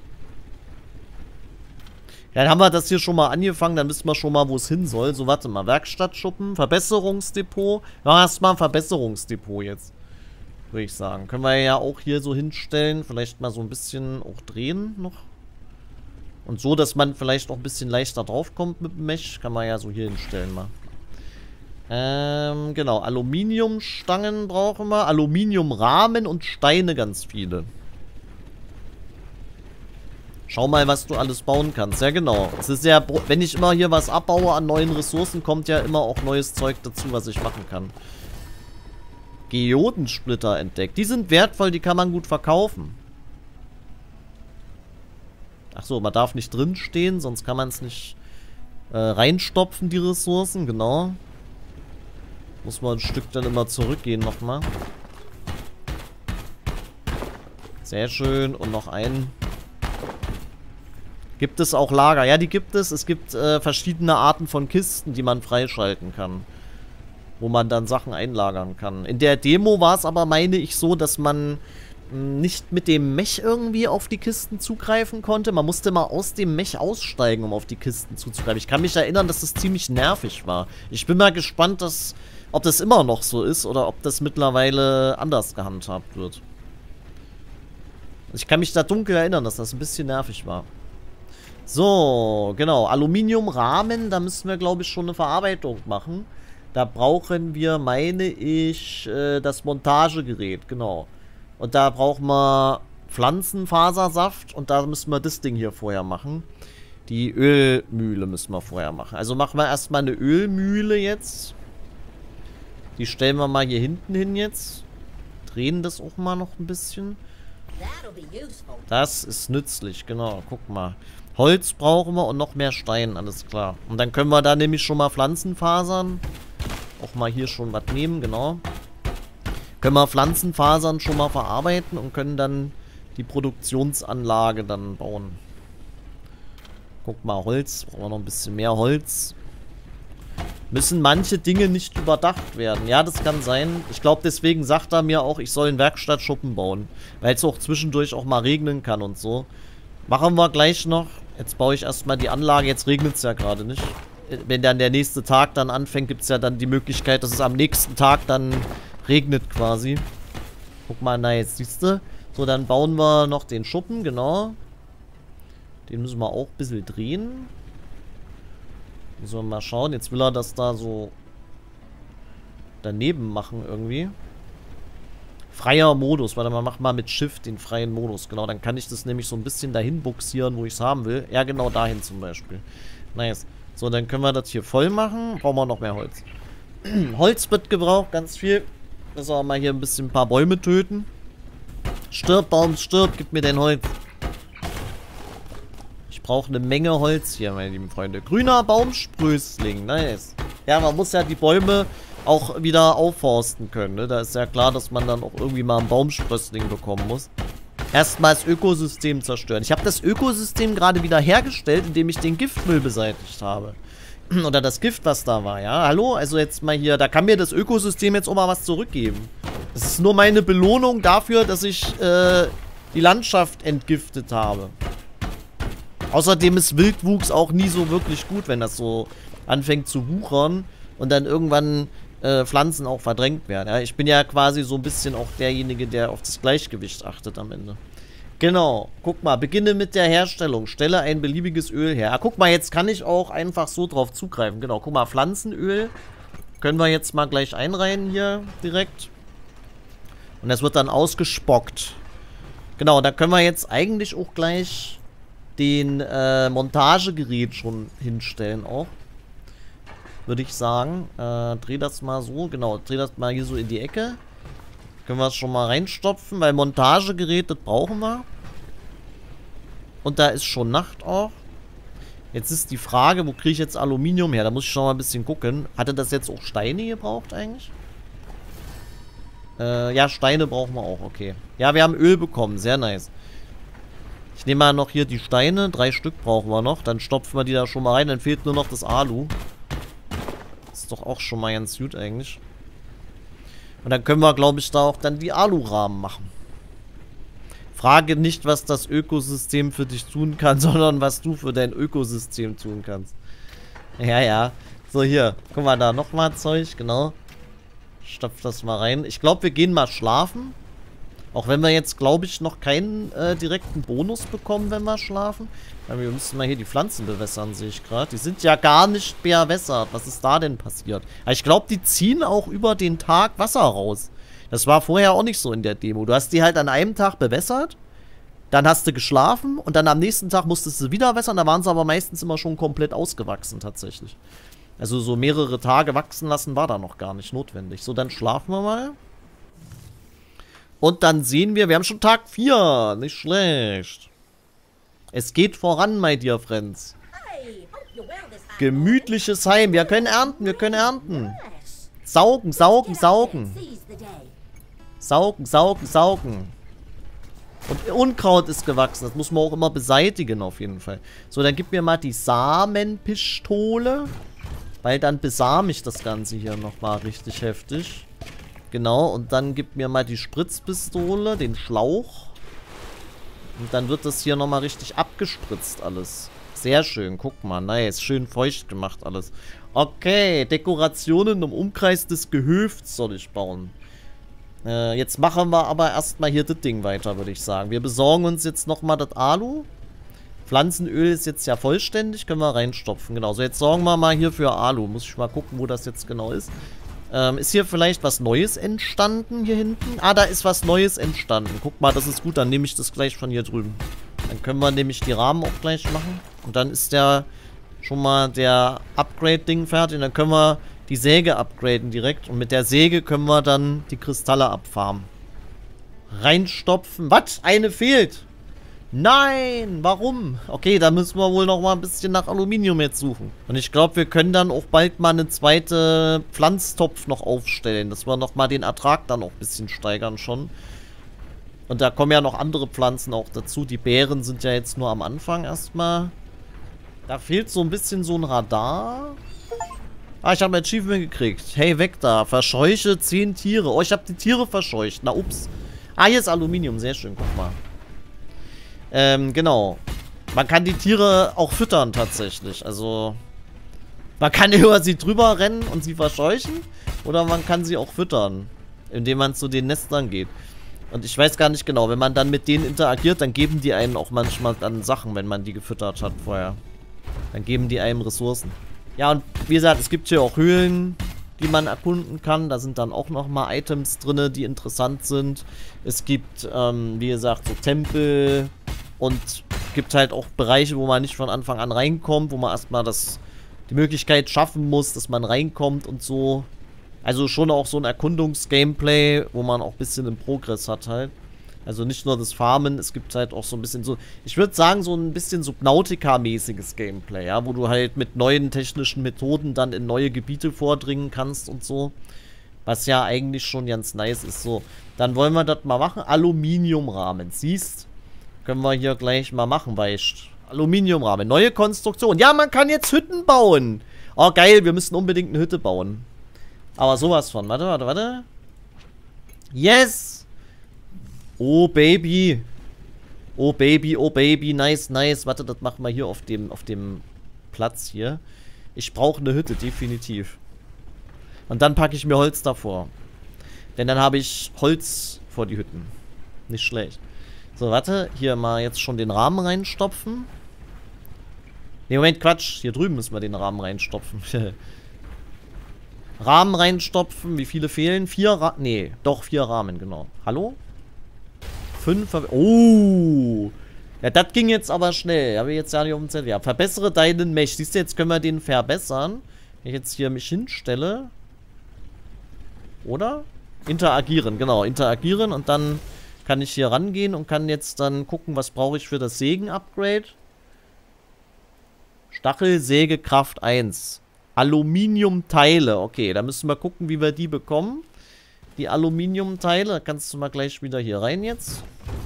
Ja, dann haben wir das hier schon mal angefangen, dann wissen wir schon mal, wo es hin soll. So, warte mal, Werkstattschuppen, Verbesserungsdepot. Ja, erstmal ein Verbesserungsdepot jetzt, würde ich sagen. Können wir ja auch hier so hinstellen, vielleicht mal so ein bisschen auch drehen noch. Und so, dass man vielleicht auch ein bisschen leichter draufkommt mit dem Mech, kann man ja so hier hinstellen mal. Genau, Aluminiumstangen brauchen wir, Aluminiumrahmen und Steine ganz viele. Schau mal, was du alles bauen kannst. Ja, genau. Es ist ja, wenn ich immer hier was abbaue an neuen Ressourcen, kommt ja immer auch neues Zeug dazu, was ich machen kann. Geodensplitter entdeckt. Die sind wertvoll, die kann man gut verkaufen. Achso, man darf nicht drin stehen, sonst kann man es nicht reinstopfen, die Ressourcen. Genau. Muss man ein Stück dann immer zurückgehen nochmal. Sehr schön. Und noch einen. Gibt es auch Lager? Ja, die gibt es. Es gibt verschiedene Arten von Kisten, die man freischalten kann. Wo man dann Sachen einlagern kann. In der Demo war es aber, meine ich, so, dass man nicht mit dem Mech irgendwie auf die Kisten zugreifen konnte. Man musste mal aus dem Mech aussteigen, um auf die Kisten zuzugreifen. Ich kann mich erinnern, dass das ziemlich nervig war. Ich bin mal gespannt, ob das immer noch so ist oder ob das mittlerweile anders gehandhabt wird. Ich kann mich da dunkel erinnern, dass das ein bisschen nervig war. So, genau. Aluminiumrahmen, da müssen wir, glaube ich, schon eine Verarbeitung machen. Da brauchen wir, meine ich, das Montagegerät, genau. Und da brauchen wir Pflanzenfasersaft und da müssen wir das Ding hier vorher machen. Die Ölmühle müssen wir vorher machen. Also machen wir erstmal eine Ölmühle jetzt. Die stellen wir mal hier hinten hin jetzt. Drehen das auch mal noch ein bisschen. Das ist nützlich, genau. Guck mal. Holz brauchen wir und noch mehr Stein, alles klar. Und dann können wir da nämlich schon mal Pflanzenfasern. Auch mal hier schon was nehmen, genau. Können wir Pflanzenfasern schon mal verarbeiten und können dann die Produktionsanlage dann bauen. Guck mal, Holz. Brauchen wir noch ein bisschen mehr Holz. Müssen manche Dinge nicht überdacht werden. Ja, das kann sein. Ich glaube, deswegen sagt er mir auch, ich soll einen Werkstattschuppen bauen. Weil es auch zwischendurch auch mal regnen kann und so. Machen wir gleich noch. Jetzt baue ich erstmal die Anlage. Jetzt regnet es ja gerade nicht. Wenn dann der nächste Tag dann anfängt, gibt es ja dann die Möglichkeit, dass es am nächsten Tag dann regnet quasi. Guck mal, na jetzt siehst du. So, dann bauen wir noch den Schuppen, genau. Den müssen wir auch ein bisschen drehen. Müssen wir mal schauen. Jetzt will er das da so daneben machen irgendwie. Freier Modus. Warte mal, mach mal mit Shift den freien Modus. Genau, dann kann ich das nämlich so ein bisschen dahin buxieren, wo ich es haben will. Ja, genau dahin zum Beispiel. Nice. So, dann können wir das hier voll machen. Brauchen wir noch mehr Holz. Holz wird gebraucht, ganz viel. Müssen wir mal hier ein bisschen ein paar Bäume töten. Stirb, Baum, stirb. Gib mir dein Holz. Ich brauche eine Menge Holz hier, meine lieben Freunde. Grüner Baumsprößling. Nice. Ja, man muss ja die Bäume auch wieder aufforsten können. Ne? Da ist ja klar, dass man dann auch irgendwie mal einen Baumsprössling bekommen muss. Erstmal das Ökosystem zerstören. Ich habe das Ökosystem gerade wieder hergestellt, indem ich den Giftmüll beseitigt habe. Oder das Gift, was da war, ja. Hallo? Also jetzt mal hier, da kann mir das Ökosystem jetzt auch mal was zurückgeben. Das ist nur meine Belohnung dafür, dass ich die Landschaft entgiftet habe. Außerdem ist Wildwuchs auch nie so wirklich gut, wenn das so anfängt zu wuchern und dann irgendwann Pflanzen auch verdrängt werden. Ja? Ich bin ja quasi so ein bisschen auch derjenige, der auf das Gleichgewicht achtet am Ende. Genau, guck mal, beginne mit der Herstellung. Stelle ein beliebiges Öl her. Ah, guck mal, jetzt kann ich auch einfach so drauf zugreifen. Genau, guck mal, Pflanzenöl können wir jetzt mal gleich einreihen hier direkt. Und das wird dann ausgespockt. Genau, da können wir jetzt eigentlich auch gleich den Montagegerät schon hinstellen auch. Würde ich sagen. Dreh das mal so, genau, dreh das mal hier so in die Ecke. Können wir es schon mal reinstopfen, weil Montagegerät, das brauchen wir. Und da ist schon Nacht auch. Jetzt ist die Frage, wo kriege ich jetzt Aluminium her? Da muss ich schon mal ein bisschen gucken. Hatte das jetzt auch Steine gebraucht eigentlich? Ja, Steine brauchen wir auch, okay. Ja, wir haben Öl bekommen, sehr nice. Ich nehme mal noch hier die Steine. 3 Stück brauchen wir noch. Dann stopfen wir die da schon mal rein. Dann fehlt nur noch das Alu. Das ist doch auch schon mal ganz gut eigentlich. Und dann können wir, glaube ich, da auch dann die Alurahmen machen. Frage nicht, was das Ökosystem für dich tun kann, sondern was du für dein Ökosystem tun kannst. Ja, ja. So, hier. Guck mal, da nochmal Zeug, genau. Stopf das mal rein. Ich glaube, wir gehen mal schlafen. Auch wenn wir jetzt, glaube ich, noch keinen direkten Bonus bekommen, wenn wir schlafen. Weil wir müssen mal hier die Pflanzen bewässern, sehe ich gerade. Die sind ja gar nicht bewässert. Was ist da denn passiert? Aber ich glaube, die ziehen auch über den Tag Wasser raus. Das war vorher auch nicht so in der Demo. Du hast die halt an einem Tag bewässert. Dann hast du geschlafen. Und dann am nächsten Tag musstest du wieder wässern. Da waren sie aber meistens immer schon komplett ausgewachsen, tatsächlich. Also so mehrere Tage wachsen lassen war da noch gar nicht notwendig. So, dann schlafen wir mal. Und dann sehen wir haben schon Tag 4. Nicht schlecht. Es geht voran, my dear friends. Gemütliches Heim. Wir können ernten, wir können ernten. Saugen, saugen, saugen. Saugen, saugen, saugen. Und Unkraut ist gewachsen. Das muss man auch immer beseitigen, auf jeden Fall. So, dann gib mir mal die Samenpistole. Weil dann besame ich das Ganze hier nochmal richtig heftig. Genau, und dann gib mir mal die Spritzpistole, den Schlauch. Und dann wird das hier nochmal richtig abgespritzt alles. Sehr schön, guck mal, nice. Schön feucht gemacht alles. Okay, Dekorationen im Umkreis des Gehöfts soll ich bauen. Jetzt machen wir aber erstmal hier das Ding weiter, würde ich sagen. Wir besorgen uns jetzt nochmal das Alu. Pflanzenöl ist jetzt ja vollständig, können wir reinstopfen. Genau, so jetzt sorgen wir mal hier für Alu. Muss ich mal gucken, wo das jetzt genau ist. Ist hier vielleicht was Neues entstanden hier hinten? Ah, da ist was Neues entstanden. Guck mal, das ist gut, dann nehme ich das gleich von hier drüben. Dann können wir nämlich die Rahmen auch gleich machen. Und dann ist der schon mal der Upgrade-Ding fertig. Und dann können wir die Säge upgraden direkt. Und mit der Säge können wir dann die Kristalle abfarmen. Reinstopfen. Was? Eine fehlt. Nein, warum? Okay, da müssen wir wohl noch mal ein bisschen nach Aluminium jetzt suchen. Und ich glaube, wir können dann auch bald mal eine zweite Pflanztopf noch aufstellen. Dass wir noch mal den Ertrag dann auch ein bisschen steigern schon. Und da kommen ja noch andere Pflanzen auch dazu. Die Beeren sind ja jetzt nur am Anfang erstmal. Da fehlt so ein bisschen so ein Radar. Ah, ich habe ein Achievement gekriegt. Hey, weg da. Verscheuche 10 Tiere. Oh, ich habe die Tiere verscheucht. Na, ups. Ah, hier ist Aluminium. Sehr schön, guck mal. Genau. Man kann die Tiere auch füttern tatsächlich. Also, man kann über sie drüber rennen und sie verscheuchen. Oder man kann sie auch füttern, indem man zu den Nestern geht. Und ich weiß gar nicht genau, wenn man dann mit denen interagiert, dann geben die einen auch manchmal dann Sachen, wenn man die gefüttert hat vorher. Dann geben die einem Ressourcen. Ja, und wie gesagt, es gibt hier auch Höhlen, die man erkunden kann. Da sind dann auch nochmal Items drin, die interessant sind. Es gibt, wie gesagt, so Tempel. Und gibt halt auch Bereiche, wo man nicht von Anfang an reinkommt, wo man erstmal die Möglichkeit schaffen muss, dass man reinkommt und so. Also schon auch so ein Erkundungs-Gameplay, wo man auch ein bisschen im Progress hat halt. Also nicht nur das Farmen, es gibt halt auch so ein bisschen so, ich würde sagen, so ein bisschen Subnautica-mäßiges Gameplay, ja, wo du halt mit neuen technischen Methoden dann in neue Gebiete vordringen kannst und so. Was ja eigentlich schon ganz nice ist. So, dann wollen wir das mal machen. Aluminiumrahmen, siehst? Können wir hier gleich mal machen, weißt. Aluminiumrahmen, neue Konstruktion. Ja, man kann jetzt Hütten bauen. Oh, geil, wir müssen unbedingt eine Hütte bauen. Aber sowas von. Warte. Yes! Oh, Baby. Oh, Baby. Nice. Warte, das machen wir hier auf dem Platz hier. Ich brauche eine Hütte, definitiv. Und dann packe ich mir Holz davor. Denn dann habe ich Holz vor die Hütten. Nicht schlecht. So, warte. Hier mal jetzt schon den Rahmen reinstopfen. Ne, Moment, Quatsch. Hier drüben müssen wir den Rahmen reinstopfen. Rahmen reinstopfen. Wie viele fehlen? 4 Rahmen, genau. Hallo? 5. Oh. Ja, das ging jetzt aber schnell. Habe ich jetzt ja nicht auf dem Zettel. Ja, verbessere deinen Mesh. Siehst du, jetzt können wir den verbessern. Wenn ich jetzt hier mich hinstelle. Oder? Interagieren, genau. Interagieren und dann kann ich hier rangehen und kann jetzt dann gucken, was brauche ich für das Sägen-Upgrade. Stachelsäge Kraft 1. Aluminiumteile. Okay, da müssen wir gucken, wie wir die bekommen. Die Aluminiumteile, da kannst du mal gleich wieder hier rein jetzt.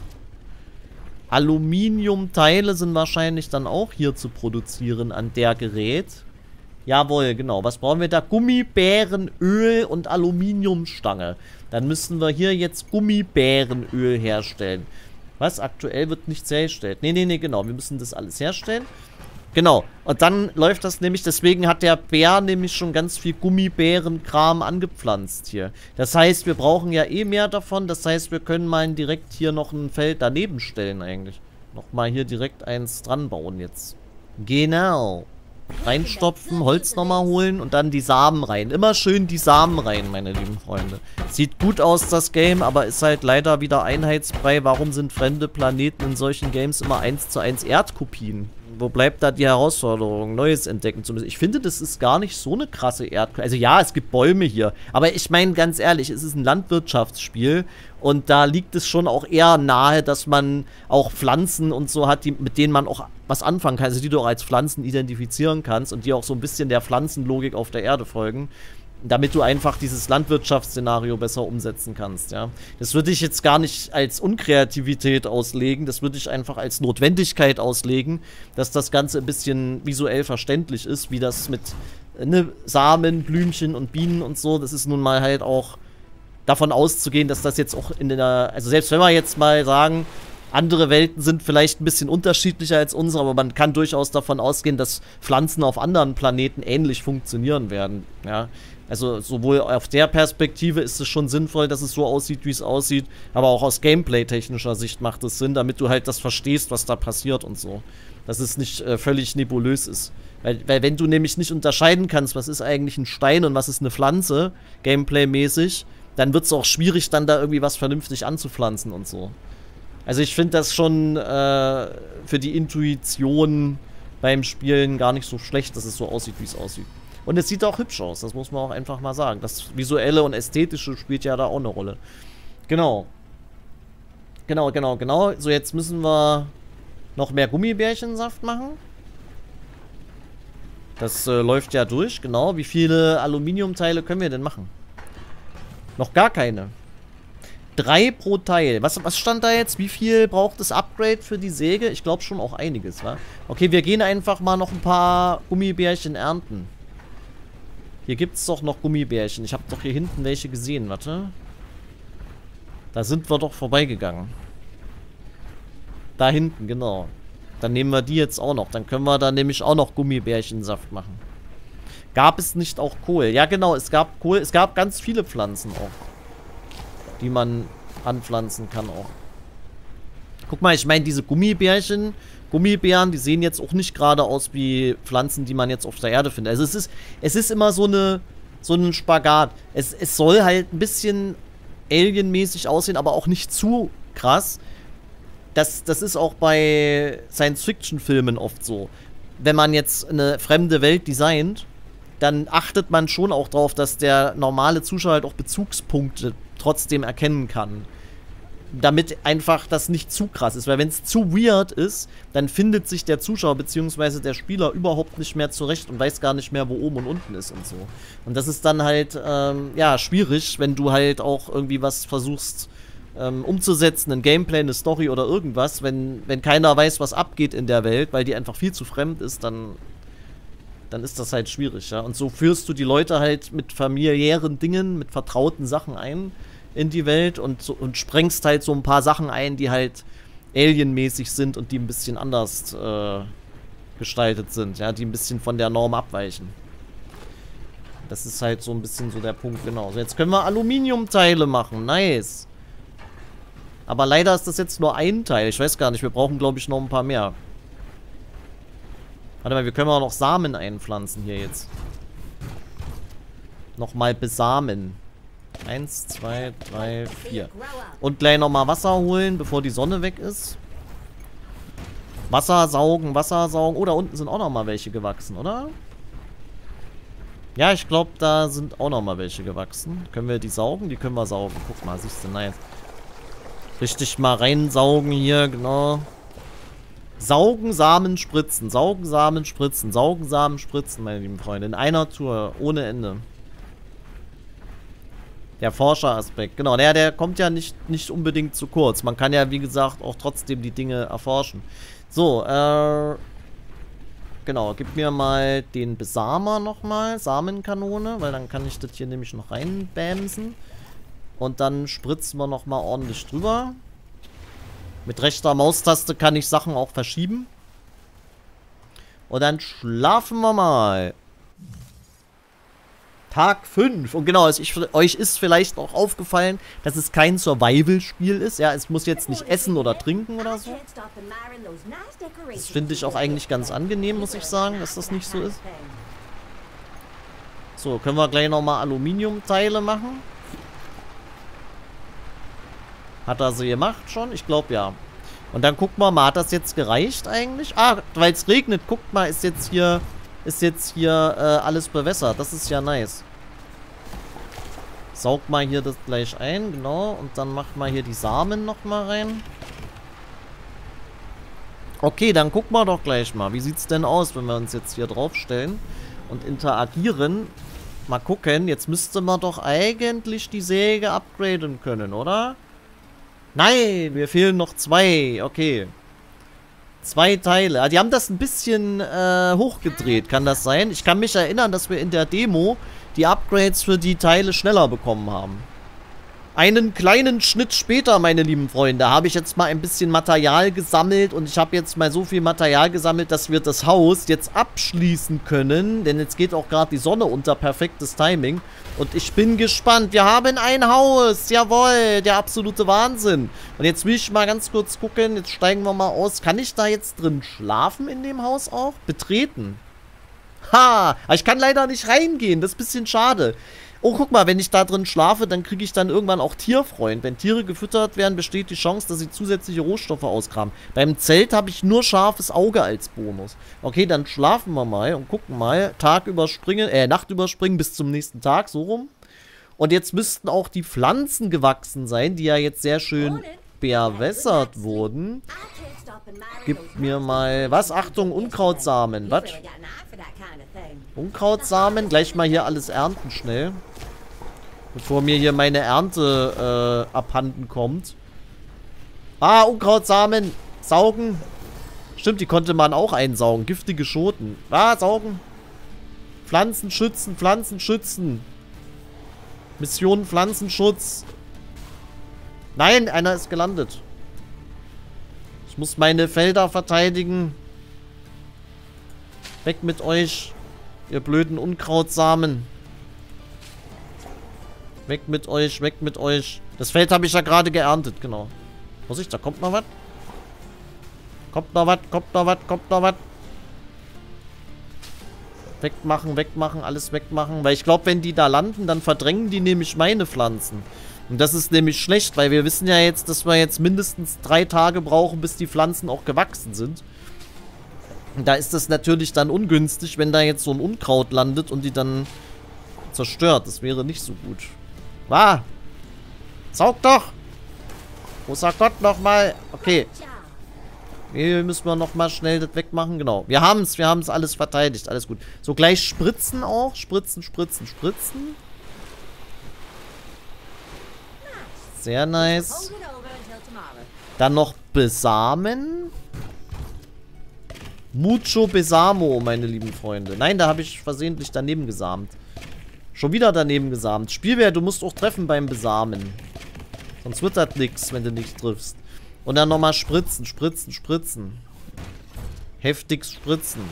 Aluminiumteile sind wahrscheinlich dann auch hier zu produzieren an der Gerät. Jawohl, genau. Was brauchen wir da? Gummibärenöl und Aluminiumstange. Dann müssen wir hier jetzt Gummibärenöl herstellen. Was? Aktuell wird nichts hergestellt. Nee, genau. Wir müssen das alles herstellen. Genau. Und dann läuft das nämlich, deswegen hat der Bär nämlich schon ganz viel Gummibärenkram angepflanzt hier. Das heißt, wir brauchen ja eh mehr davon. Das heißt, wir können mal direkt hier noch ein Feld daneben stellen eigentlich. Nochmal hier direkt eins dran bauen jetzt. Genau. Reinstopfen, Holz nochmal holen und dann die Samen rein. Immer schön die Samen rein, meine lieben Freunde. Sieht gut aus, das Game, aber ist halt leider wieder einheitsfrei. Warum sind fremde Planeten in solchen Games immer 1:1 Erdkopien? Wo bleibt da die Herausforderung, Neues entdecken zu müssen? Ich finde, das ist gar nicht so eine krasse Erdkopie. Also ja, es gibt Bäume hier. Aber ich meine, ganz ehrlich, es ist ein Landwirtschaftsspiel. Und da liegt es schon auch eher nahe, dass man auch Pflanzen und so hat, mit denen man auch was anfangen kann. Also die du auch als Pflanzen identifizieren kannst und die auch so ein bisschen der Pflanzenlogik auf der Erde folgen. Damit du einfach dieses Landwirtschaftsszenario besser umsetzen kannst, ja. Das würde ich jetzt gar nicht als Unkreativität auslegen, das würde ich einfach als Notwendigkeit auslegen, dass das Ganze ein bisschen visuell verständlich ist, wie das mit Samen, Blümchen und Bienen und so, das ist nun mal halt auch davon auszugehen, dass das jetzt auch in der, also selbst wenn wir jetzt mal sagen, andere Welten sind vielleicht ein bisschen unterschiedlicher als unsere, aber man kann durchaus davon ausgehen, dass Pflanzen auf anderen Planeten ähnlich funktionieren werden, ja. Also sowohl auf der Perspektive ist es schon sinnvoll, dass es so aussieht, wie es aussieht, aber auch aus Gameplay-technischer Sicht macht es Sinn, damit du halt das verstehst, was da passiert und so. Dass es nicht völlig nebulös ist. Weil wenn du nämlich nicht unterscheiden kannst, was ist eigentlich ein Stein und was ist eine Pflanze, Gameplay-mäßig, dann wird es auch schwierig, dann da irgendwie was vernünftig anzupflanzen und so. Also ich finde das schon für die Intuition beim Spielen gar nicht so schlecht, dass es so aussieht, wie es aussieht. Und es sieht auch hübsch aus, das muss man auch einfach mal sagen. Das Visuelle und Ästhetische spielt ja da auch eine Rolle. Genau. Genau. So, jetzt müssen wir noch mehr Gummibärchensaft machen. Das läuft ja durch, genau. Wie viele Aluminiumteile können wir denn machen? Noch gar keine. 3 pro Teil. Was stand da jetzt? Wie viel braucht das Upgrade für die Säge? Ich glaube schon auch einiges, wa? Okay, wir gehen einfach mal noch ein paar Gummibärchen ernten. Hier gibt es doch noch Gummibärchen. Ich habe doch hier hinten welche gesehen. Warte. Da sind wir doch vorbeigegangen. Da hinten, genau. Dann nehmen wir die jetzt auch noch. Dann können wir da nämlich auch noch Gummibärchensaft machen. Gab es nicht auch Kohl? Ja, genau. Es gab Kohl. Es gab ganz viele Pflanzen auch, die man anpflanzen kann auch. Guck mal, ich meine, diese Gummibären, die sehen jetzt auch nicht gerade aus wie Pflanzen, die man jetzt auf der Erde findet. Also es ist immer so ein Spagat. Es soll halt ein bisschen alienmäßig aussehen, aber auch nicht zu krass. Das ist auch bei Science-Fiction-Filmen oft so. Wenn man jetzt eine fremde Welt designt, dann achtet man schon auch darauf, dass der normale Zuschauer halt auch Bezugspunkte trotzdem erkennen kann. damit einfach das nicht zu krass ist. Weil wenn es zu weird ist, dann findet sich der Zuschauer bzw. der Spieler überhaupt nicht mehr zurecht und weiß gar nicht mehr, wo oben und unten ist und so. Und das ist dann halt, ja, schwierig, wenn du halt auch irgendwie was versuchst umzusetzen, ein Gameplay, eine Story oder irgendwas, wenn keiner weiß, was abgeht in der Welt, weil die einfach viel zu fremd ist, dann ist das halt schwierig, ja. Und so führst du die Leute halt mit familiären Dingen, mit vertrauten Sachen ein in die Welt und sprengst halt so ein paar Sachen ein, die halt alienmäßig sind und die ein bisschen anders gestaltet sind, ja, die ein bisschen von der Norm abweichen. Das ist halt so ein bisschen so der Punkt, genau. So, jetzt können wir Aluminiumteile machen, nice. Aber leider ist das jetzt nur ein Teil, ich weiß gar nicht, wir brauchen glaube ich noch ein paar mehr. Warte mal, wir können auch noch Samen einpflanzen hier jetzt. Nochmal besamen. 1, 2, 3, 4. Und gleich nochmal Wasser holen, bevor die Sonne weg ist. Wasser saugen, Wasser saugen. Oh, da unten sind auch nochmal welche gewachsen, oder? Ja, ich glaube, da sind auch nochmal welche gewachsen. Können wir die saugen? Die können wir saugen. Guck mal, siehst du, nice. Richtig mal reinsaugen hier, genau. Saugen, Samen, spritzen. Saugen, Samen, spritzen. Saugen, Samen, spritzen, meine lieben Freunde. In einer Tour, ohne Ende. Der Forscheraspekt, genau. Der kommt ja nicht unbedingt zu kurz. Man kann ja, wie gesagt, auch trotzdem die Dinge erforschen. So, genau. Gib mir mal den Besamer nochmal. Samenkanone, weil dann kann ich das hier nämlich noch reinbämsen. Und dann spritzen wir nochmal ordentlich drüber. Mit rechter Maustaste kann ich Sachen auch verschieben. Und dann schlafen wir mal. Tag 5. Und genau, euch ist vielleicht auch aufgefallen, dass es kein Survival-Spiel ist. Ja, es muss jetzt nicht essen oder trinken oder so. Das finde ich auch eigentlich ganz angenehm, muss ich sagen, dass das nicht so ist. So, können wir gleich nochmal Aluminiumteile machen. Hat er sie gemacht schon? Ich glaube ja. Und dann gucken wir mal, hat das jetzt gereicht eigentlich? Ah, weil es regnet, guckt mal, ist jetzt hier alles bewässert. Das ist ja nice. Saug mal hier das gleich ein, genau. Und dann macht mal hier die Samen nochmal rein. Okay, dann gucken wir doch gleich mal. Wie sieht es denn aus, wenn wir uns jetzt hier draufstellen und interagieren? Mal gucken, jetzt müsste man doch eigentlich die Säge upgraden können, oder? Nein, mir fehlen noch 2. Okay. 2 Teile. Die haben das ein bisschen hochgedreht, kann das sein? Ich kann mich erinnern, dass wir in der Demo die Upgrades für die Teile schneller bekommen haben. Einen kleinen Schnitt später, meine lieben Freunde, habe ich jetzt mal ein bisschen Material gesammelt und ich habe jetzt mal so viel Material gesammelt, dass wir das Haus jetzt abschließen können, denn jetzt geht auch gerade die Sonne unter, perfektes Timing und ich bin gespannt. Wir haben ein Haus, jawohl, der absolute Wahnsinn. Und jetzt will ich mal ganz kurz gucken, jetzt steigen wir mal aus. Kann ich da jetzt drin schlafen in dem Haus auch? Betreten. Ha, aber ich kann leider nicht reingehen, das ist ein bisschen schade. Oh, guck mal, wenn ich da drin schlafe, dann kriege ich dann irgendwann auch Tierfreund. Wenn Tiere gefüttert werden, besteht die Chance, dass sie zusätzliche Rohstoffe ausgraben. Beim Zelt habe ich nur scharfes Auge als Bonus. Okay, dann schlafen wir mal und gucken mal. Nacht überspringen bis zum nächsten Tag, so rum. Und jetzt müssten auch die Pflanzen gewachsen sein, die ja jetzt sehr schön bewässert wurden. Gib mir mal... Was? Achtung, Unkrautsamen. Was? Unkrautsamen. Gleich mal hier alles ernten schnell. Bevor mir hier meine Ernte abhanden kommt. Ah, Unkrautsamen. Saugen. Stimmt, die konnte man auch einsaugen. Giftige Schoten. Ah, saugen. Pflanzen schützen, Pflanzen schützen. Mission Pflanzenschutz. Nein, einer ist gelandet. Ich muss meine Felder verteidigen. Weg mit euch, ihr blöden Unkrautsamen. Weg mit euch, weg mit euch. Das Feld habe ich ja gerade geerntet, genau. Vorsicht, da kommt noch was. Kommt noch was, kommt noch was, kommt noch was. Wegmachen, wegmachen, alles wegmachen. Weil ich glaube, wenn die da landen, dann verdrängen die nämlich meine Pflanzen. Und das ist nämlich schlecht, weil wir wissen ja jetzt, dass wir jetzt mindestens 3 Tage brauchen, bis die Pflanzen auch gewachsen sind. Und da ist es natürlich dann ungünstig, wenn da jetzt so ein Unkraut landet und die dann zerstört. Das wäre nicht so gut. Ah! Saug doch! Großer Gott, nochmal. Okay. Job. Hier müssen wir nochmal schnell das wegmachen. Genau. Wir haben es alles verteidigt. Alles gut. So, gleich spritzen auch. Spritzen. Sehr nice. Hold it over until tomorrow. Dann noch besamen. Mucho Besamo, meine lieben Freunde. Nein, da habe ich versehentlich daneben gesamt. Schon wieder daneben gesamt. Spielbär, du musst auch treffen beim Besamen. Sonst wird das nix, wenn du nicht triffst. Und dann nochmal spritzen. Heftig spritzen.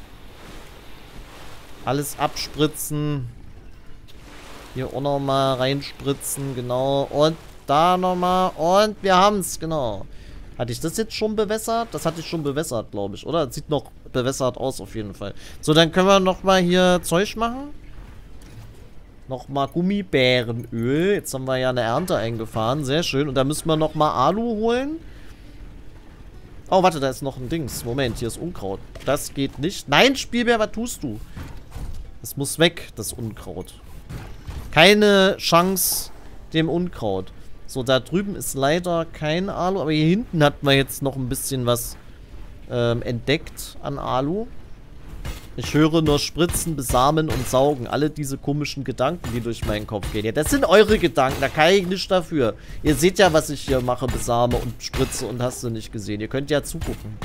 Alles abspritzen. Hier auch nochmal reinspritzen, genau. Und da nochmal. Und wir haben es, genau. Hatte ich das jetzt schon bewässert? Das hatte ich schon bewässert, glaube ich, oder? Das sieht noch bewässert aus, auf jeden Fall. So, dann können wir nochmal hier Zeug machen. Nochmal Gummibärenöl. Jetzt haben wir ja eine Ernte eingefahren. Sehr schön. Und da müssen wir nochmal Alu holen. Oh, warte, da ist noch ein Dings. Moment, hier ist Unkraut. Das geht nicht. Nein, Spielbär, was tust du? Das muss weg, das Unkraut. Keine Chance dem Unkraut. So, da drüben ist leider kein Alu. Aber hier hinten hat man jetzt noch ein bisschen was entdeckt an Alu. Ich höre nur Spritzen, Besamen und Saugen. Alle diese komischen Gedanken, die durch meinen Kopf gehen. Ja, das sind eure Gedanken. Da kann ich nicht dafür. Ihr seht ja, was ich hier mache. Besame und spritze und hast du nicht gesehen. Ihr könnt ja zugucken.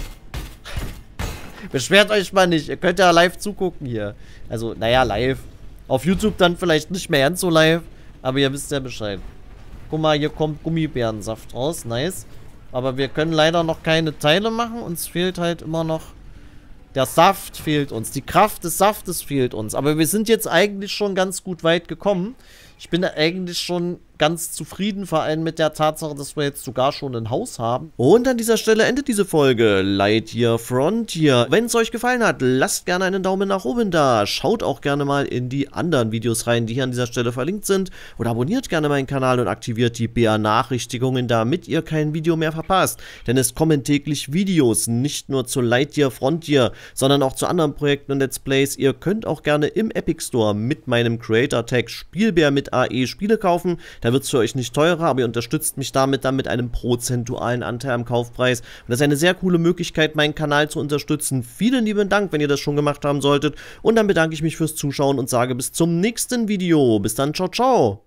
Beschwert euch mal nicht. Ihr könnt ja live zugucken hier. Also, naja, live. Auf YouTube dann vielleicht nicht mehr ganz so live. Aber ihr wisst ja Bescheid. Guck mal, hier kommt Gummibärensaft raus. Nice. Aber wir können leider noch keine Teile machen. Uns fehlt halt immer noch... Der Saft fehlt uns. Die Kraft des Saftes fehlt uns. Aber wir sind jetzt eigentlich schon ganz gut weit gekommen. Ich bin eigentlich schon ganz zufrieden, vor allem mit der Tatsache, dass wir jetzt sogar schon ein Haus haben. Und an dieser Stelle endet diese Folge Lightyear Frontier. Wenn es euch gefallen hat, lasst gerne einen Daumen nach oben da. Schaut auch gerne mal in die anderen Videos rein, die hier an dieser Stelle verlinkt sind. Oder abonniert gerne meinen Kanal und aktiviert die BA-Nachrichtigungen, damit ihr kein Video mehr verpasst. Denn es kommen täglich Videos, nicht nur zu Lightyear Frontier, sondern auch zu anderen Projekten und Let's Plays. Ihr könnt auch gerne im Epic Store mit meinem Creator-Tag Spielbär mit AE Spiele kaufen. Da wird es für euch nicht teurer, aber ihr unterstützt mich damit dann mit einem prozentualen Anteil am Kaufpreis. Und das ist eine sehr coole Möglichkeit, meinen Kanal zu unterstützen. Vielen lieben Dank, wenn ihr das schon gemacht haben solltet. Und dann bedanke ich mich fürs Zuschauen und sage bis zum nächsten Video. Bis dann, ciao, ciao.